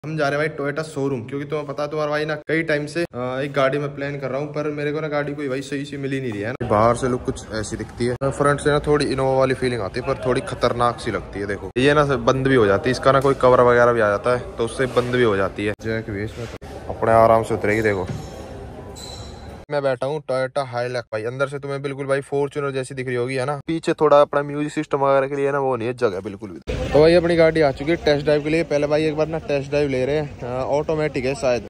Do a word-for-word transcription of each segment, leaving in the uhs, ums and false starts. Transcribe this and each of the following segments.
हम जा रहे हैं भाई टोयोटा शोरूम, क्योंकि तुम्हें पता है तुम्हारा भाई ना कई टाइम से एक गाड़ी में प्लान कर रहा हूँ, पर मेरे को ना गाड़ी कोई भाई सही सी मिल ही नहीं रही है ना। बाहर से लुक कुछ ऐसी दिखती है, फ्रंट से ना थोड़ी इनोवा वाली फीलिंग आती है, पर थोड़ी खतरनाक सी लगती है। देखो ये ना बंद भी हो जाती है, इसका ना कोई कवर वगैरह भी आ जाता है तो उससे बंद भी हो जाती है। जैक भी इसमें अपने आराम से उतरेगी। देखो मैं बैठा हूँ टोयोटा हाइलक्स भाई, अंदर से तुम्हें बिल्कुल भाई फॉर्च्यूनर जैसी दिख रही होगी है ना। पीछे थोड़ा अपना म्यूजिक सिस्टम वगैरह के लिए ना वो नहीं है जगह बिल्कुल भी। तो भाई अपनी गाड़ी आ चुकी है टेस्ट ड्राइव के लिए। पहले भाई एक बार ना टेस्ट ड्राइव ले रहे हैं, ऑटोमेटिक है शायद।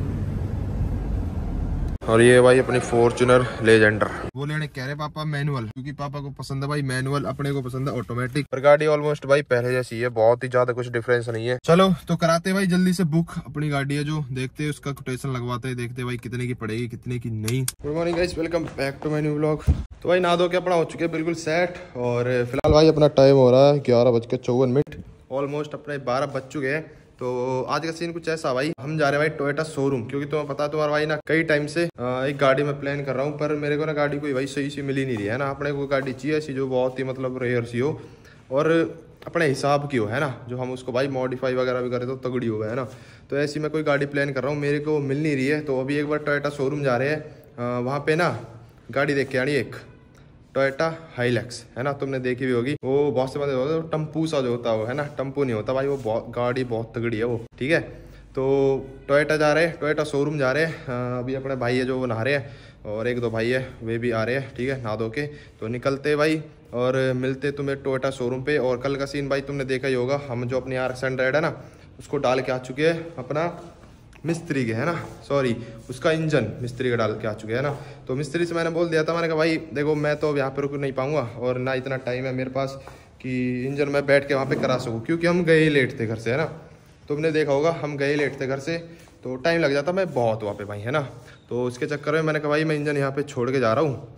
और ये भाई अपनी फॉर्च्यूनर लेजेंडर वो लेने कह रहे पापा मैनुअल, क्योंकि पापा को पसंद है भाई मैनुअल, अपने को पसंद है ऑटोमेटिक। पर गाड़ी ऑलमोस्ट भाई पहले जैसी है, बहुत ही ज्यादा कुछ डिफरेंस नहीं है। चलो तो कराते भाई जल्दी से बुक अपनी गाड़ी है जो, देखते हैं उसका कोटेशन लगवाते हैं, देखते भाई कितने की पड़ेगी कितने की नहीं। Good morning guys, welcome back to my new vlog. तो भाई नहा धो के अपना हो चुके बिल्कुल सेट, और फिलहाल भाई अपना टाइम हो रहा है ग्यारह बज के चौवन मिनट, ऑलमोस्ट अपने बारह बज चुके हैं। तो आज का सीन कुछ ऐसा भाई, हम जा रहे हैं भाई टोयोटा शोरूम, क्योंकि तुम्हें पता है तुम्हारा भाई ना कई टाइम से एक गाड़ी में प्लान कर रहा हूँ, पर मेरे को ना गाड़ी कोई भाई सही सी मिल ही नहीं रही है ना। अपने को गाड़ी चाहिए ऐसी जो बहुत ही मतलब रेयर सी हो और अपने हिसाब की हो है ना, जो हम उसको भाई मॉडिफाई वगैरह भी करें तो तगड़ी हो है ना। तो ऐसी मैं कोई गाड़ी प्लान कर रहा हूँ, मेरे को मिल नहीं रही है। तो अभी एक बार टोयोटा शोरूम जा रहे हैं, वहाँ पे ना गाड़ी देख के आनी एक टोयोटा हाइलक्स है ना, तुमने देखी भी होगी। वो बहुत से बंदे होते हैं टम्पू सा जो होता है वो है ना, टम्पू नहीं होता भाई वो, बहुत गाड़ी बहुत तगड़ी है वो। ठीक है तो टोयोटा जा रहे हैं, टोयोटा शोरूम जा रहे हैं। अभी अपने भाई है जो वो नहा रहे हैं, और एक दो भाई है वे भी आ रहे हैं। ठीक है नहा धो के तो निकलते भाई और मिलते तुम्हें टोयोटा शोरूम पे। और कल का सीन भाई तुमने देखा ही होगा, हम जो अपनी आर एक्स हंड्रेड है ना उसको डाल के आ चुके हैं अपना मिस्त्री के है ना, सॉरी उसका इंजन मिस्त्री का डाल के आ चुके हैं ना। तो मिस्त्री से मैंने बोल दिया था, मैंने कहा भाई देखो मैं तो यहाँ पे रुक नहीं पाऊंगा और ना इतना टाइम है मेरे पास कि इंजन मैं बैठ के वहाँ पे करा सकूँ, क्योंकि हम गए ही लेट थे घर से है ना। तुमने देखा होगा हम गए लेट थे घर से, तो टाइम लग जाता मैं बहुत वहाँ पे भाई है ना। तो उसके चक्कर में मैंने कहा भाई मैं इंजन यहाँ पे छोड़ के जा रहा हूँ,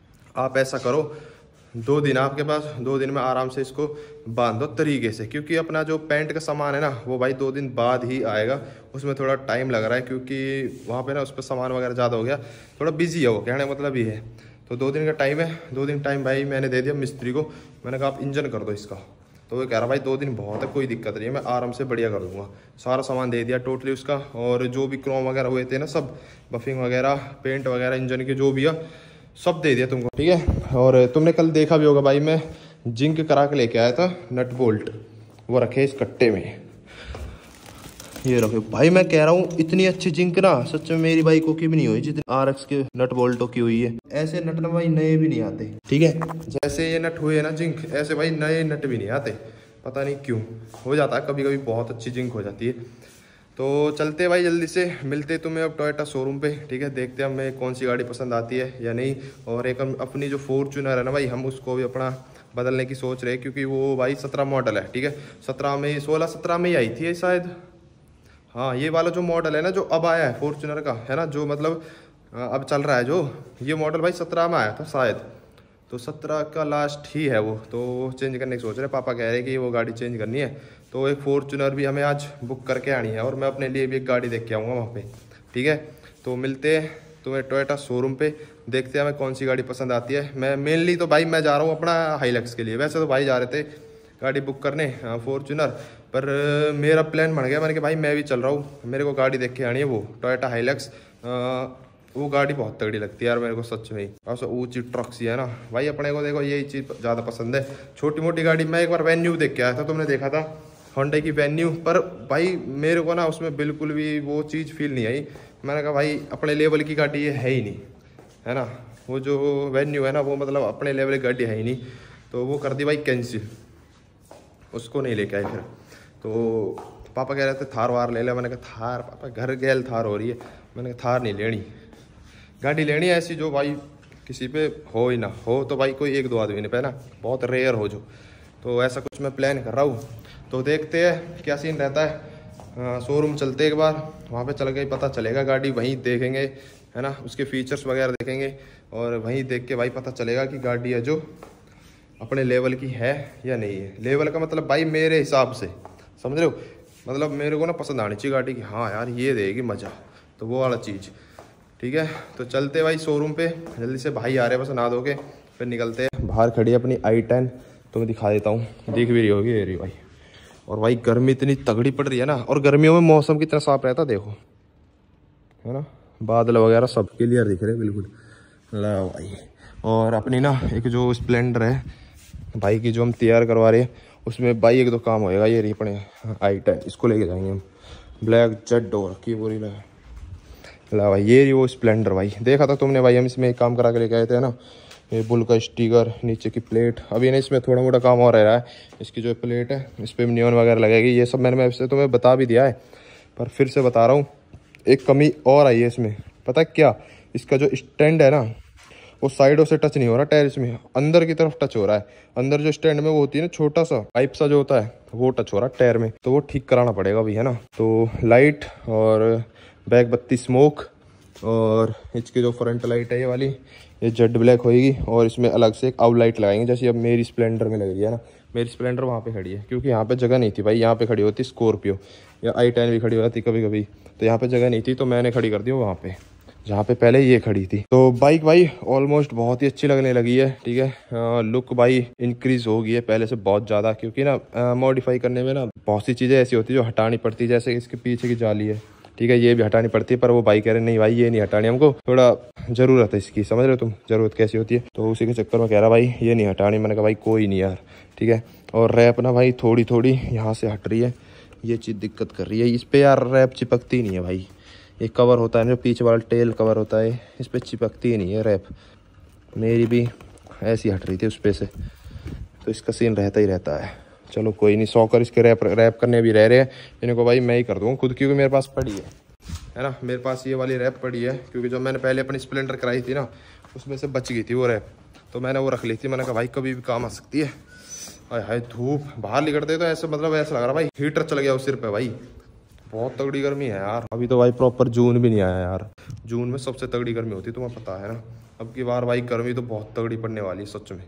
आप ऐसा करो दो दिन आपके पास, दो दिन में आराम से इसको बांध दो तरीके से, क्योंकि अपना जो पेंट का सामान है ना वो भाई दो दिन बाद ही आएगा, उसमें थोड़ा टाइम लग रहा है, क्योंकि वहाँ पे ना उस पर सामान वगैरह ज़्यादा हो गया, थोड़ा बिजी है वो, कहने का मतलब ये है। तो दो दिन का टाइम है, दो दिन टाइम भाई मैंने दे दिया मिस्त्री को, मैंने कहा आप इंजन कर दो इसका। तो वो कह रहा भाई दो दिन बहुत है, कोई दिक्कत नहीं है, मैं आराम से बढ़िया कर दूँगा। सारा सामान दे दिया टोटली उसका, और जो भी क्रोम वगैरह हुए थे ना सब, बफिंग वगैरह पेंट वगैरह इंजन के जो भी है सब दे दिया तुमको। ठीक है और तुमने कल देखा भी होगा भाई मैं जिंक करा के लेके आया था, नट बोल्ट वो रखे इस कट्टे में, ये रखे भाई। मैं कह रहा हूँ इतनी अच्छी जिंक ना सच में मेरी बाइकों की भी नहीं हुई जितनी आर एक्स के नट बोल्टों की हुई है। ऐसे नट ना भाई नए भी नहीं आते। ठीक है जैसे ये नट हुए ना जिंक, ऐसे भाई नए नट भी नहीं आते, पता नहीं क्यों हो जाता है, कभी कभी बहुत अच्छी जिंक हो जाती है। तो चलते भाई जल्दी से मिलते तुम्हें अब टोयोटा शोरूम पे। ठीक है देखते हैं हमें कौन सी गाड़ी पसंद आती है या नहीं। और एक हम अपनी जो फॉर्च्यूनर है ना भाई, हम उसको भी अपना बदलने की सोच रहे हैं, क्योंकि वो भाई सत्रह मॉडल है। ठीक है सत्रह में सोलह सत्रह में ही आई थी शायद, हाँ ये वाला जो मॉडल है ना जो अब आया है फॉर्च्यूनर का है ना, जो मतलब अब चल रहा है जो, ये मॉडल भाई सत्रह में आया था शायद, तो सत्रह का लास्ट ही है वो। तो चेंज करने की सोच रहे, पापा कह रहे हैं कि वो गाड़ी चेंज करनी है। तो एक फॉर्च्यूनर भी हमें आज बुक करके आनी है, और मैं अपने लिए भी एक गाड़ी देख के आऊँगा वहाँ पे। ठीक है तो मिलते हैं तुम्हें टोयोटा शोरूम पे, देखते हैं हमें कौन सी गाड़ी पसंद आती है। मैं मेनली तो भाई मैं जा रहा हूँ अपना हाइलक्स के लिए, वैसे तो भाई जा रहे थे गाड़ी बुक करने फॉर्च्यूनर, पर मेरा प्लान बन गया, मैंने कहा भाई मैं भी चल रहा हूँ, मेरे को गाड़ी देख के आनी है वो टोयोटा हाइलक्स। वो गाड़ी बहुत तगड़ी लगती है यार मेरे को सच में ही, और ऊँची ट्रक सी है ना भाई। अपने को देखो यही चीज़ ज़्यादा पसंद है, छोटी मोटी गाड़ी। मैं एक बार वेन्यू देख के आया था, तुमने देखा था होंडा की वेन्यू, पर भाई मेरे को ना उसमें बिल्कुल भी वो चीज़ फील नहीं आई। मैंने कहा भाई अपने लेवल की गाड़ी ये है ही नहीं है ना, वो जो वेन्यू है ना वो मतलब अपने लेवल की गाड़ी है ही नहीं। तो वो कर दी भाई कैंसिल, उसको नहीं लेके आए फिर। तो पापा कह रहे थे थार वार ले ले, मैंने कहा थार पापा घर गैल थार हो रही है, मैंने कहा थार नहीं लेनी, गाड़ी लेनी है ऐसी जो भाई किसी पे हो ही ना हो, तो भाई कोई एक दो आदमी ने पे ना बहुत रेयर हो जो। तो ऐसा कुछ मैं प्लान कर रहा हूँ, तो देखते हैं क्या सीन रहता है। शोरूम चलते एक बार, वहाँ पे चल के पता चलेगा, गाड़ी वहीं देखेंगे है ना, उसके फीचर्स वगैरह देखेंगे, और वहीं देख के भाई पता चलेगा कि गाड़ी है जो अपने लेवल की है या नहीं है। लेवल का मतलब भाई मेरे हिसाब से समझ रहे हो, मतलब मेरे को ना पसंद आनी चाहिए गाड़ी की, हाँ यार ये देगी मज़ा, तो वो वाला चीज़। ठीक है तो चलते भाई शोरूम पे जल्दी से, भाई आ रहे बस नहा धो के फिर निकलते हैं। बाहर खड़ी है अपनी आई टेन, तो मैं दिखा देता हूँ, दिख भी रही होगी ये रही भाई और भाई गर्मी इतनी तगड़ी पड़ रही है ना, और गर्मियों में मौसम कितना साफ रहता देखो, है ना, बादल वगैरह सब क्लियर दिख रहे हैं बिल्कुल। ला भाई, और अपनी ना एक जो स्प्लेंडर है भाई की जो हम तैयार करवा रहे हैं, उसमें भाई एक दो काम होएगा। ये रही अपने आई टेन, इसको लेके जाएंगे हम। ब्लैक जेट हो रखी है पूरी। ला भाई, ये रही वो स्प्लेंडर भाई, देखा था तुमने भाई, हम इसमें एक काम करा के लेके आए थे ना, ये बुल का स्टिकर, नीचे की प्लेट। अभी ना इसमें थोड़ा मोटा काम और रह रहा है। इसकी जो प्लेट है इस पर नियॉन वगैरह लगेगी, ये सब मैंने वैसे तुम्हें बता भी दिया है, पर फिर से बता रहा हूँ। एक कमी और आई है इसमें, पता है क्या? इसका जो स्टैंड है ना, वो साइडों से टच नहीं हो रहा टायर, इसमें अंदर की तरफ टच हो रहा है। अंदर जो स्टैंड में वो होती है ना, छोटा सा पाइप सा जो होता है, वो टच हो रहा है टायर में, तो वो ठीक कराना पड़ेगा अभी, है ना। तो लाइट और बैक बत्ती स्मोक, और इसकी जो फ्रंट लाइट है ये वाली, ये जेड ब्लैक होएगी, और इसमें अलग से एक आउट लाइट लगाएंगे, जैसे अब मेरी स्प्लेंडर में लग रही है ना। मेरी स्प्लेंडर वहाँ पे खड़ी है, क्योंकि यहाँ पे जगह नहीं थी भाई, यहाँ पे खड़ी होती स्कॉर्पियो या आई टेन भी खड़ी होती कभी कभी, तो यहाँ पे जगह नहीं थी, तो मैंने खड़ी कर दी वहाँ पे जहाँ पे पहले ये खड़ी थी। तो बाइक भाई ऑलमोस्ट बहुत ही अच्छी लगने लगी है, ठीक है। लुक भाई इंक्रीज हो गई है पहले से बहुत ज़्यादा, क्योंकि ना मॉडिफाई करने में ना बहुत सी चीज़ें ऐसी होती है जो हटानी पड़ती है, जैसे इसके पीछे की जाली है, ठीक है, ये भी हटानी पड़ती है, पर वो भाई कह रहे नहीं भाई ये नहीं हटानी, हमको थोड़ा ज़रूरत है इसकी, समझ रहे हो तुम ज़रूरत कैसी होती है। तो उसी के चक्कर में कह रहा भाई ये नहीं हटानी। मैंने कहा भाई कोई नहीं यार, ठीक है। और रैप ना भाई थोड़ी थोड़ी यहाँ से हट रही है, ये चीज़ दिक्कत कर रही है इस पर यार, रैप चिपकती नहीं है भाई। एक कवर होता है ना, पीछे वाला टेल कवर होता है, इस पर चिपकती ही नहीं है रैप। मेरी भी ऐसी हट रही थी उस पर से, तो इसका सीन रहता ही रहता है। चलो कोई नहीं, सौ कर इसके रैप रैप करने भी रह रहे हैं, इनको भाई मैं ही कर दूँगा खुद, क्योंकि मेरे पास पड़ी है है ना, मेरे पास ये वाली रैप पड़ी है, क्योंकि जो मैंने पहले अपनी स्प्लेंडर कराई थी ना, उसमें से बच गई थी वो रैप, तो मैंने वो रख ली थी। मैंने कहा भाई कभी भी काम आ सकती है। हाय हाय, धूप बाहर निकलते तो ऐसे मतलब ऐसा लग रहा भाई हीटर चल गया उस सिर पे भाई, बहुत तगड़ी गर्मी है यार। अभी तो भाई प्रॉपर जून भी नहीं आया यार, जून में सबसे तगड़ी गर्मी होती है, तुम्हें पता है ना। अब की बार भाई गर्मी तो बहुत तगड़ी पड़ने वाली है सच में।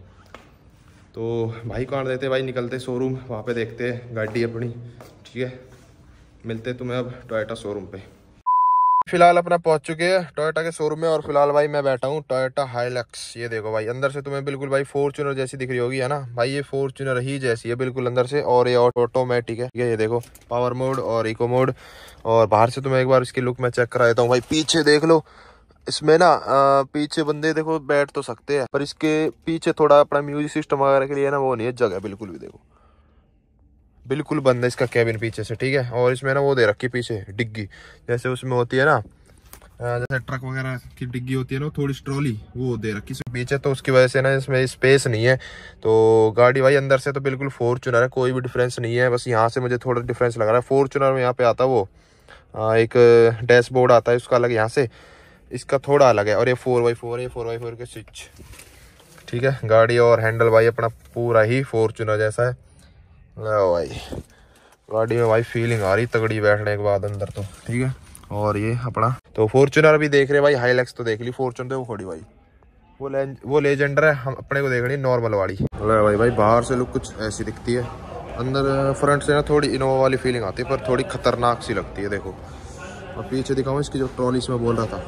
तो भाई कहाँ देते भाई, निकलते शोरूम, वहाँ पे देखते हैं गाड़ी अपनी, ठीक है। मिलते तुम्हें अब टोयोटा शोरूम पे। फिलहाल अपना पहुंच चुके हैं टोयोटा के शोरूम में, और फिलहाल भाई मैं बैठा हूँ टोयोटा हाइलक्स। ये देखो भाई, अंदर से तुम्हें बिल्कुल भाई फॉर्च्यूनर जैसी दिख रही होगी, है ना भाई, ये फॉर्च्यूनर ही जैसी है बिल्कुल अंदर से। और ये ऑटोमेटिक है, ये देखो पावर मोड और इको मोड। और बाहर से तुम्हें एक बार इसकी लुक मैं चेक करा देता हूँ भाई। पीछे देख लो, इसमें ना आ, पीछे बंदे देखो बैठ तो सकते हैं, पर इसके पीछे थोड़ा अपना म्यूजिक सिस्टम वगैरह के लिए ना वो नहीं है जगह बिल्कुल भी। देखो बिल्कुल बंद है इसका कैबिन पीछे से, ठीक है। और इसमें ना वो दे रखी पीछे डिग्गी, जैसे उसमें होती है ना, जैसे ट्रक वगैरह की डिग्गी होती है ना, थोड़ी ट्रॉली वो दे रखी पीछे, तो उसकी वजह से ना इसमें स्पेस नहीं है। तो गाड़ी भाई अंदर से तो बिल्कुल फॉर्च्यूनर है, कोई भी डिफरेंस नहीं है। बस यहाँ से मुझे थोड़ा डिफरेंस लग रहा है। फॉर्च्यूनर में यहाँ पे आता वो आ, एक डैशबोर्ड आता है उसका अलग, यहाँ से इसका थोड़ा अलग है। और ये फोर बाई फोर है, फोर बाई फोर के स्विच, ठीक है। गाड़ी और हैंडल भाई अपना पूरा ही फॉर्च्यूनर जैसा है। लो भाई, गाड़ी में भाई फीलिंग आ रही तगड़ी बैठने के बाद अंदर तो, ठीक है। और ये अपना तो फॉर्च्यूनर भी देख रहे भाई, हाइलैक्स तो देख ली, फॉर्च्यूनर वो खड़ी भाई, वो ले, वो लेजेंडर है। हम अपने को देख रही नॉर्मल वाली। भाई भाई बाहर से लुक कुछ ऐसी दिखती है, अंदर फ्रंट से ना थोड़ी इनोवा वाली फीलिंग आती है, पर थोड़ी खतरनाक सी लगती है। देखो और पीछे दिखाऊं इसकी जो ट्रॉली में बोल रहा था,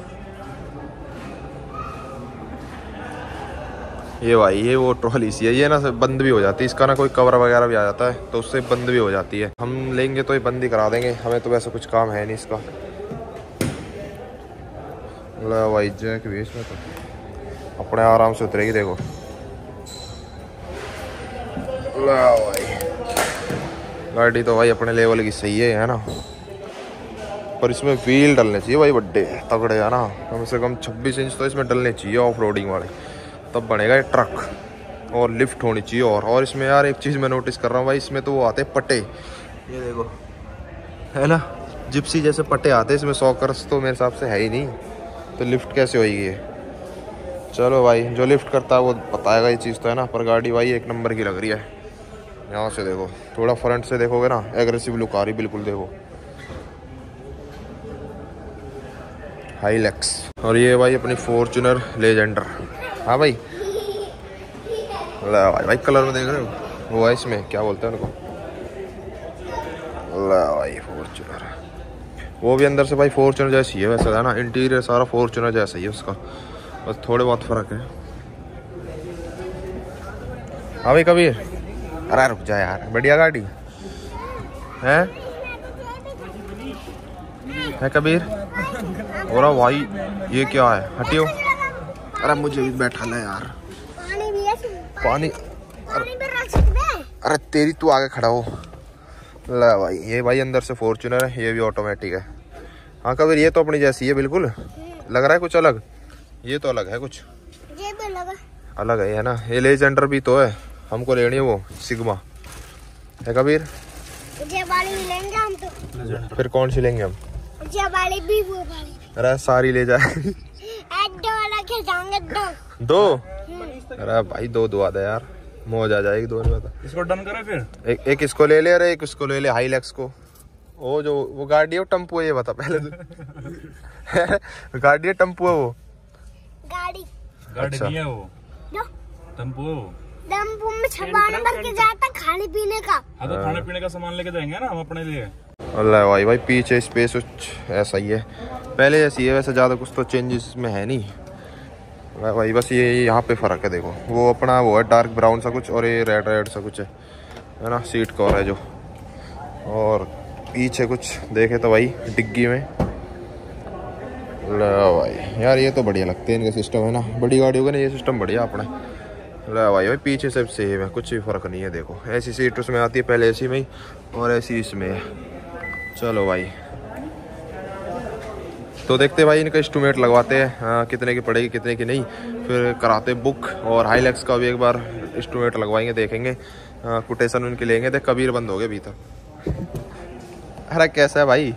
ये भाई ये वो ट्रॉली सी है, ये ना बंद भी हो जाती है, इसका ना कोई कवर वगैरह भी आ जाता है तो उससे बंद भी हो जाती है। हम लेंगे तो ये बंद ही करा देंगे, हमें तो वैसे कुछ काम है नहीं इसका। ला भाई जैक भी इसमें तो अपने आराम से उतरेगी, देखो। ला भाई गाड़ी तो भाई अपने लेवल की सही है, है ना, पर इसमें व्हील डलने चाहिए भाई बड्डे तगड़े, है ना, कम से कम छब्बीस इंच तो इसमें डलने चाहिए ऑफ रोडिंग वाले, तब बनेगा ये ट्रक। और लिफ्ट होनी चाहिए। और और इसमें यार एक चीज़ मैं नोटिस कर रहा हूँ भाई, इसमें तो वो आते पट्टे, ये देखो, है ना, जिप्सी जैसे पट्टे आते हैं इसमें। सॉकर्स तो मेरे हिसाब से है ही नहीं, तो लिफ्ट कैसे होगी ये। चलो भाई जो लिफ्ट करता है वो बताएगा ये चीज़ तो, है ना। पर गाड़ी भाई एक नंबर की लग रही है। यहाँ से देखो, थोड़ा फ्रंट से देखोगे ना, एग्रेसिव लुक आ रही बिल्कुल, देखो हाइलैक्स। और ये भाई अपनी फॉर्च्यूनर लेजेंडर। हाँ भाई, ला भाई भाई कलर में देख रहे हो, वो है इसमें क्या बोलते हैं उनको, ला भाई फॉर्च्यूनर, वो भी अंदर से भाई फॉर्च्यूनर जैसी है वैसे, है ना। इंटीरियर सारा फॉर्च्यूनर जैसा ही है उसका, बस थोड़े बहुत फर्क है। हाँ भाई कबीर, अरे रुक जा यार, बढ़िया गाड़ी, है है कबीर। और भाई ये क्या है, हटियो। अरे मुझे भी बैठा ले यार, पानी। अरे तेरी तू आगे खड़ा हो। ला भाई, ये भाई अंदर से फॉर्च्यूनर है, ये भी ऑटोमेटिक है। हाँ कबीर, ये तो अपनी जैसी है बिल्कुल। लग रहा है कुछ अलग, ये तो अलग है कुछ, ये भी अलग है, अलग है, है ना। ये लेजेंडर भी तो है, हमको लेनी है वो सिग्मा, है कबीर। ये वाली लेंगे हम तो। फिर कौन सी लेंगे हम? ये वाली भी, वो वाली। अरे सारी ले जाए। दो रखे जाएंगे, दो दो। अरे भाई दो दो आधा यार, मौज आ जाएगी दो में। इसको डन करें फिर। एक एक इसको ले ले, अरे एक इसको ले ले, हाईलैक्स को। वो जो वो गाड़ी है, वो टम्पू है, ये बता पहले तो। गाड़ी है टम्पू है वो? गाड़ी गाड़ी अच्छा। नहीं है वो, टेम्पो है वो। टेम्पो में सामान भर के जाता, खाने पीने का। हाँ तो खाने पीने का सामान लेके जाएंगे ना हम अपने लिए। अल्लाह भाई भाई पीछे स्पेस ऐसा ही है, पहले जैसी है वैसे, ज़्यादा कुछ तो चेंजेस इसमें है नहीं भाई। बस ये यहाँ पे फ़र्क है, देखो वो अपना वो है डार्क ब्राउन सा कुछ, और ये रेड रेड सा कुछ है, है ना। सीट कवर है जो, और पीछे कुछ देखे तो भाई डिग्गी में। ला भाई यार, ये तो बढ़िया लगते हैं इनके सिस्टम, है ना। बड़ी गाड़ियों का ना ये सिस्टम बढ़िया अपने। ला भाई भाई पीछे सब सेम है, कुछ भी फ़र्क नहीं है। देखो ऐसी सीट उसमें आती है पहले, ऐसी में ही, और ऐसी इसमें है। चलो भाई, तो देखते भाई इनका एस्टिमेट लगवाते हैं, हाँ, कितने की पड़ेगी कितने की नहीं, फिर कराते बुक। और हाईलैक्स का भी एक बार एस्टिमेट लगवाएंगे, देखेंगे, कोटेशन उनके लेंगे। देख कबीर बंद हो गए अभी तक। अरे कैसा है भाई?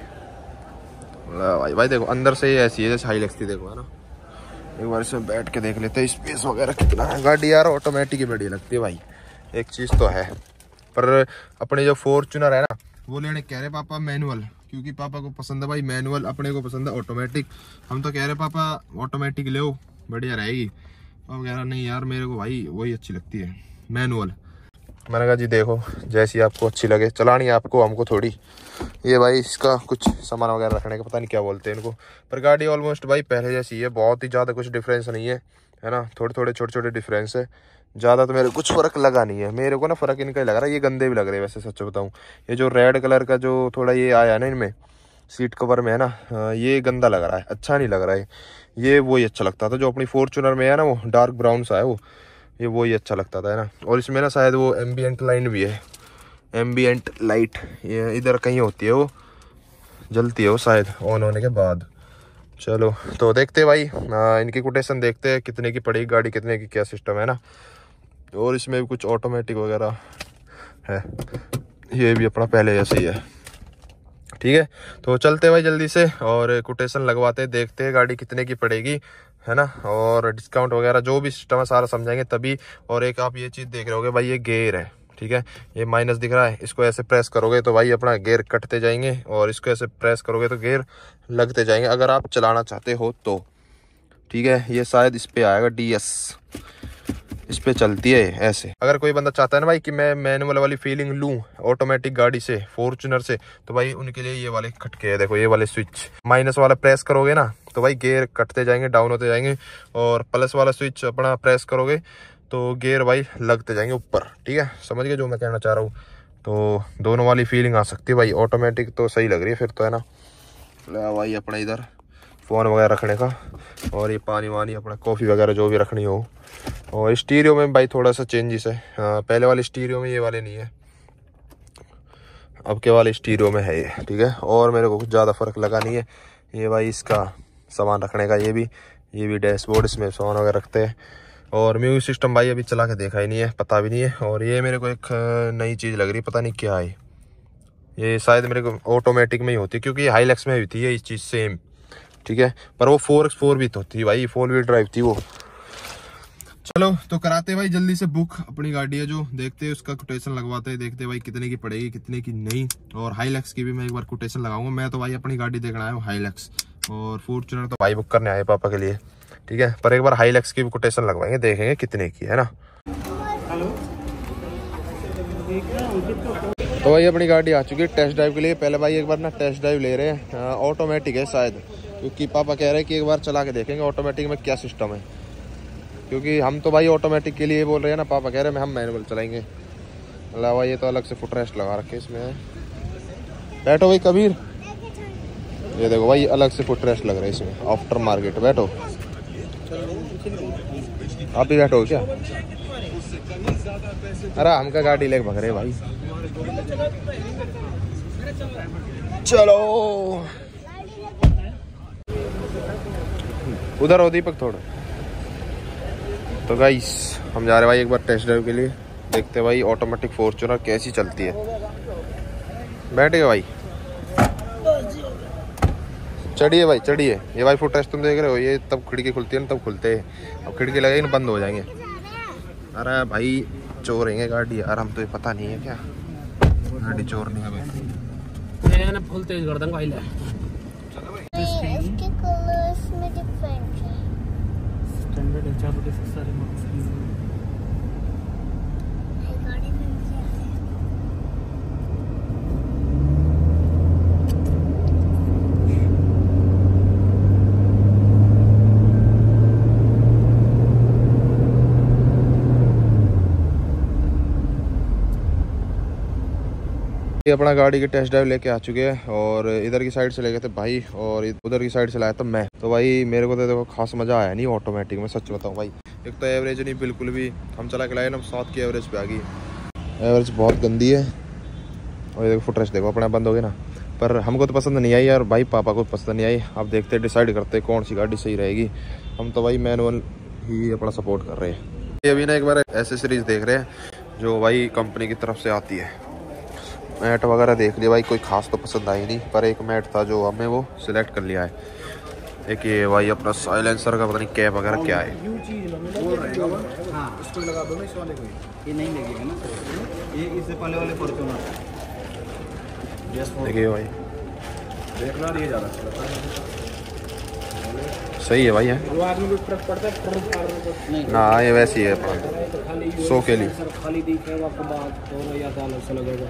भाई भाई देखो अंदर से ये ऐसी है जैसे हाईलैक्स थी, देखो, है ना। एक बार इसमें बैठ के देख लेते हैं स्पेस वगैरह कितना है। गाड़ी यार ऑटोमेटिक ही बढ़िया लगती है भाई, एक चीज़ तो है। पर अपने जो फॉर्च्यूनर है ना, वो लेने कह रहे पापा मैनुअल, क्योंकि पापा को पसंद है भाई मैनुअल, अपने को पसंद है ऑटोमेटिक। हम तो कह रहे पापा ऑटोमेटिक ले, बढ़िया रहेगी। और कह रहा नहीं यार मेरे को भाई वही अच्छी लगती है, मैनुअल। मैंने कहा जी देखो जैसी आपको अच्छी लगे, चलानी है आपको, हमको थोड़ी। ये भाई इसका कुछ सामान वगैरह रखने का पता नहीं क्या बोलते हैं इनको, पर गाड़ी ऑलमोस्ट भाई पहले जैसी है, बहुत ही ज़्यादा कुछ डिफरेंस नहीं है, है ना। थोड़े थोड़े छोटे छोटे डिफरेंस है, ज़्यादा तो मेरे कुछ फ़र्क लगा नहीं है। मेरे को ना फ़र्क इनका ही लग रहा है, ये गंदे भी लग रहे हैं वैसे सच बताऊँ। ये जो रेड कलर का जो थोड़ा ये आया ना इनमें सीट कवर में, है ना, ये गंदा लग रहा है, अच्छा नहीं लग रहा है। ये वही अच्छा लगता था जो अपनी फॉर्च्यूनर में है ना, वो डार्क ब्राउन सा है वो, ये वही अच्छा लगता था, है ना। और इसमें ना शायद वो एम्बियंट लाइन भी है, एम्बियंट लाइट, ये इधर कहीं होती है, वो जलती है वो शायद ऑन होने के बाद। चलो तो देखते भाई, आ, इनकी कोटेशन देखते हैं कितने की पड़ेगी गाड़ी, कितने की क्या सिस्टम है ना। और इसमें भी कुछ ऑटोमेटिक वगैरह है, ये भी अपना पहले जैसे ही है। ठीक है, तो चलते भाई जल्दी से और कोटेशन लगवाते, देखते हैं गाड़ी कितने की पड़ेगी, है ना। और डिस्काउंट वगैरह जो भी सिस्टम है सारा समझाएंगे तभी। और एक आप ये चीज़ देख रहे होगे भाई, ये गेयर है, ठीक है, ये माइनस दिख रहा है, इसको ऐसे प्रेस करोगे तो भाई अपना गेयर कटते जाएंगे, और इसको ऐसे प्रेस करोगे तो गेयर लगते जाएंगे, अगर आप चलाना चाहते हो तो। ठीक है, ये शायद इस पे आएगा डी एस, इस पे चलती है ऐसे। अगर कोई बंदा चाहता है ना भाई कि मैं मैनुअल वाली फीलिंग लूँ ऑटोमेटिक गाड़ी से, फॉर्च्यूनर से, तो भाई उनके लिए ये वाले खटके है, देखो ये वाले स्विच। माइनस वाला प्रेस करोगे ना तो भाई गेयर कटते जाएंगे, डाउन होते जाएंगे, और प्लस वाला स्विच अपना प्रेस करोगे तो गेयर भाई लगते जाएंगे ऊपर। ठीक है, समझ गए जो मैं कहना चाह रहा हूँ। तो दोनों वाली फीलिंग आ सकती है भाई, ऑटोमेटिक तो सही लग रही है फिर तो, है ना। भाई अपना इधर फ़ोन वगैरह रखने का, और ये पानी वानी अपना कॉफ़ी वगैरह जो भी रखनी हो। और स्टीरियो में भाई थोड़ा सा चेंजेस है, हाँ, पहले वाले स्टीरियो में ये वाले नहीं है, अब के वाले स्टीरियो में है ये। ठीक है, और मेरे को कुछ ज़्यादा फ़र्क लगा नहीं है। ये भाई इसका सामान रखने का, ये भी ये भी डैशबोर्ड, इसमें सामान वगैरह रखते हैं। और म्यूजिक सिस्टम भाई अभी चला के देखा ही नहीं है, पता भी नहीं है। और ये मेरे को एक नई चीज़ लग रही है, पता नहीं क्या है ये, शायद मेरे को ऑटोमेटिक में ही होती है, क्योंकि हाईलैक्स में भी थी ये चीज़ सेम। ठीक है, पर वो फोर एक्स फोर भी तो थी भाई, फोर व्हील ड्राइव थी वो। चलो तो कराते भाई जल्दी से बुक, अपनी गाड़ी है जो, देखते हैं उसका कोटेशन लगवाते हैं, देखते हैं भाई कितने की पड़ेगी कितने की नहीं। और हाईलैक्स की भी मैं एक बार कोटेशन लगाऊंगा। मैं तो भाई अपनी गाड़ी देखना आया हूँ हाईलैक्स, और फॉर्च्यूनर तो भाई बुक करने आए पापा के लिए। ठीक है, पर एक बार हाईलैक्स की भी कोटेशन लगवाएंगे, देखेंगे कितने की, है ना। तो भाई अपनी गाड़ी आ चुकी है टेस्ट ड्राइव के लिए। पहले भाई एक बार ना टेस्ट ड्राइव ले रहे हैं, ऑटोमेटिक है शायद, क्योंकि पापा कह रहे हैं कि एक बार चला के देखेंगे ऑटोमेटिक में क्या सिस्टम है, क्योंकि हम तो भाई ऑटोमेटिक के लिए बोल रहे हैं ना, पापा कह रहे हैं हम मैनुअल चलाएंगे। अलावा ये तो अलग से फुट रेस्ट लगा रखे इसमें, बैठो भाई कबीर। ये देखो भाई अलग से फुट रेस्ट लग रहा है इसमें, आफ्टर मार्केट। बैठो, आप भी बैठो क्या? अरे हमका गाड़ी लेके भग रहे भाई। चलो उधर हो दीपक थोड़ा। तो गाइस हम जा रहे भाई एक बार टेस्ट ड्राइव के लिए, देखते भाई ऑटोमेटिक फॉर्च्यूनर कैसी चलती है। बैठेगा भाई, चढ़िए भाई चढ़िए। ये भाई फुट रेस्ट तुम देख रहे हो, ये तब खिड़की खुलती है ना तब खुलते हैं, अब खिड़की लगेगी ना बंद हो जाएंगे। अरे भाई चोर रहेंगे गाड़ी यार, हम तो ये पता नहीं है क्या गाड़ी चोर नहीं है भाई। मैंने फुल तेज कर दूंगा भाई। इसके कलर्स में डिफरेंट है। स्टैंडर्ड है चार बटे सारे मॉडल्स की। गाड़ी में मुझे ये अपना गाड़ी के टेस्ट ड्राइव लेके आ चुके हैं और इधर की साइड से ले गए थे भाई और उधर की साइड से लाया था मैं। तो भाई मेरे को तो देखो खास मजा आया नहीं ऑटोमेटिक में, सच बताऊं भाई। एक तो एवरेज नहीं बिल्कुल भी, हम चला के लाए ना सात की एवरेज पे आ गई, एवरेज बहुत गंदी है। और देखो फुट रेस्ट देखो अपना बंद हो गया ना, पर हमको तो पसंद नहीं आई यार भाई, पापा को पसंद नहीं आई। अब देखते डिसाइड करते कौन सी गाड़ी सही रहेगी। हम तो भाई मैनुअल ही अपना सपोर्ट कर रहे हैं। अभी ना एक बार एसेसरीज देख रहे हैं जो भाई कंपनी की तरफ से आती है। मैट वगैरह देख लिया भाई, कोई खास तो पसंद आई नहीं, पर एक मैट था जो हमें वो सिलेक्ट कर लिया है। एक ये भाई अपना साइलेंसर का पता नहीं कैप वगैरह क्या है। हाँ इसको लगा दो ना इस वाले को, ये नहीं लगेगा ना, ये इससे पहले वाले फॉर्च्यूनर। देखिए भाई देखना ये ज़्यादा अच्छा लगता है। सही है भाई है वो आदमी को ट्रक पड़ता है नहीं ना, ये वैसी है अपना खाली सो के लिए। सर खाली दिखेगा आपको बात तो या दाल से लगेगा।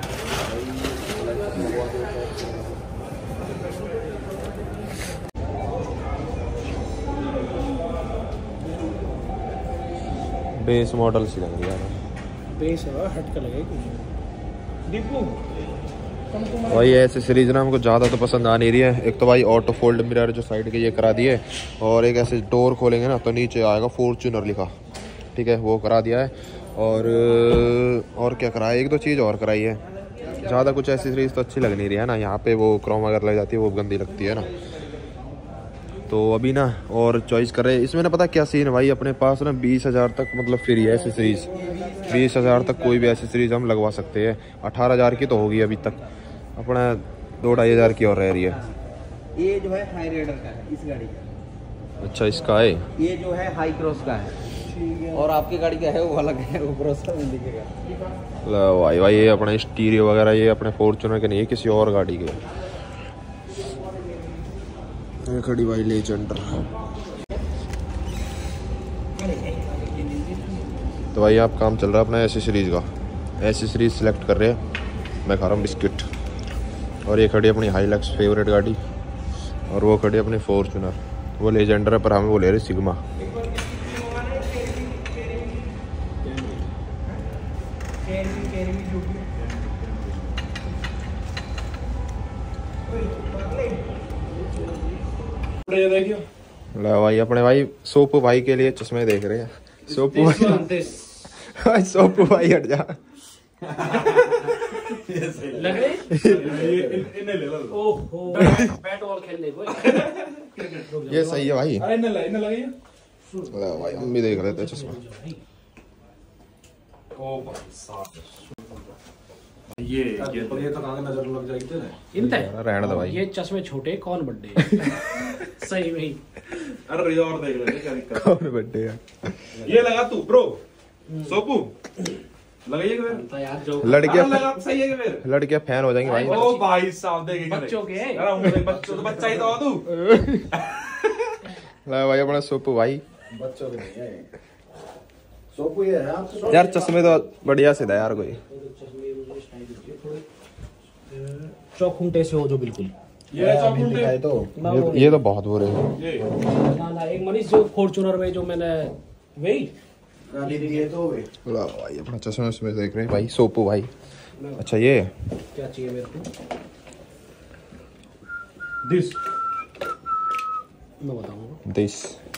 बेस मॉडल सी लग रही है बेस है हट कर लगेगा कुछ डिब्बू। भाई ऐसे सीरीज ना हमको ज़्यादा तो पसंद आ नहीं रही है। एक तो भाई ऑटो फोल्ड मिरर जो साइड के ये करा दिए, और एक ऐसे डोर खोलेंगे ना तो नीचे आएगा फॉर्च्यूनर लिखा, ठीक है वो करा दिया है। और और क्या करा है, एक दो चीज़ और कराई है। ज़्यादा कुछ ऐसी सीरीज तो अच्छी लग नहीं रही है ना, यहाँ पे वो क्रोम वगैरह लग जाती है वो गंदी लगती है ना। तो अभी ना और चॉइस कर रहे हैं इसमें ना, पता क्या सीन है भाई, अपने पास ना बीस हज़ार तक मतलब फ्री है एसेसरीज। बीस हज़ार तक कोई भी एसेसरीज हम लगवा सकते हैं। अठारह हज़ार की तो होगी अभी तक, अपना दो ढाई हज़ार की और रह रही है। ये जो है हाई रेडर का है इस गाड़ी का। अच्छा इसका है, ये जो है हाई क्रॉस का है, और आपकी गाड़ी का है वो अलग है, वो क्रॉस का नहीं दिखेगा। लो भाई भाई ये अपना स्टीरियो वगैरह ये अपने फॉर्च्यूनर के नहीं है, किसी और गाड़ी के। ये खड़ी भाई लेजेंडर। तो भाई आप काम चल रहा है अपना एसेसरीज का, एसेसरीज सिलेक्ट कर रहे हैं। मैं खा रहा हूँ बिस्किट। और ये खड़ी अपनी हाईलक्स फेवरेट गाड़ी, और वो खड़ी अपनी फॉर्च्यूनर। वो लेजेंडर है पर हमें वो ले रहे सिग्मा। ला भाई अपने भाई सोपू भाई के लिए चश्मे देख रहे हैं। सोपू भाई सोपू भाई हट जा। लग रही ओहो बैट बॉल खेलने को ये सही है भाई। अरे इन्हें लगे इन्हें लगे ला भाई हम भी देख रहे थे चश्मा। ओ भाई साहब ये ये तो ये तो कहां नजर लग जाएगी तेरे इनते रहने दो भाई। ये चश्मे छोटे कौन बड़े सही में ही। अरे रिजॉर्ट और देख ले क्या दिक्कत। कौन बड्डे है ये लगा तू ब्रो सोपू लगाइए फिर तो यार जो लड़कियां लगा सही है फिर लड़कियां फैन हो जाएंगी भाई। ओ भाई साहब देखेंगे बच्चों के अरे उनके बच्चों तो बच्चा ही तो हो तू। ला भाई अपना सोपू भाई। बच्चों के नहीं है सोपू ये है आप यार चश्मे तो बढ़िया से था यार कोई। चौखुंटे से हो जो बिल्कुल ये चौकुंटे है तो ये, ये तो बहुत बुरे हैं। ये ना ना एक मनीष जो फॉर्च्यूनर में जो मैंने वही गाड़ी दिए तो वे ला भाई अपना चश्मा उसमें देख रहे हैं भाई सोपू भाई। अच्छा ये क्या चाहिए मेरे को दिस मैं बताऊंगा दिस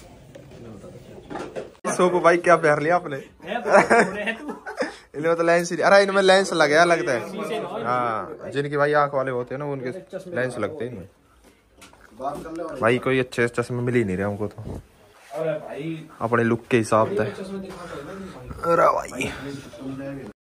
सोको भाई क्या पहन लिया आपने? इनमें तो लेंस ही, अरे इनमें लेंस लगे लगता है। हाँ जिनकी भाई आंख वाले होते हैं ना उनके लेंस लगते हैं इनमें। भाई कोई अच्छे चश्मे मिल ही नहीं रहे हमको तो अपने लुक के हिसाब से। अरे भाई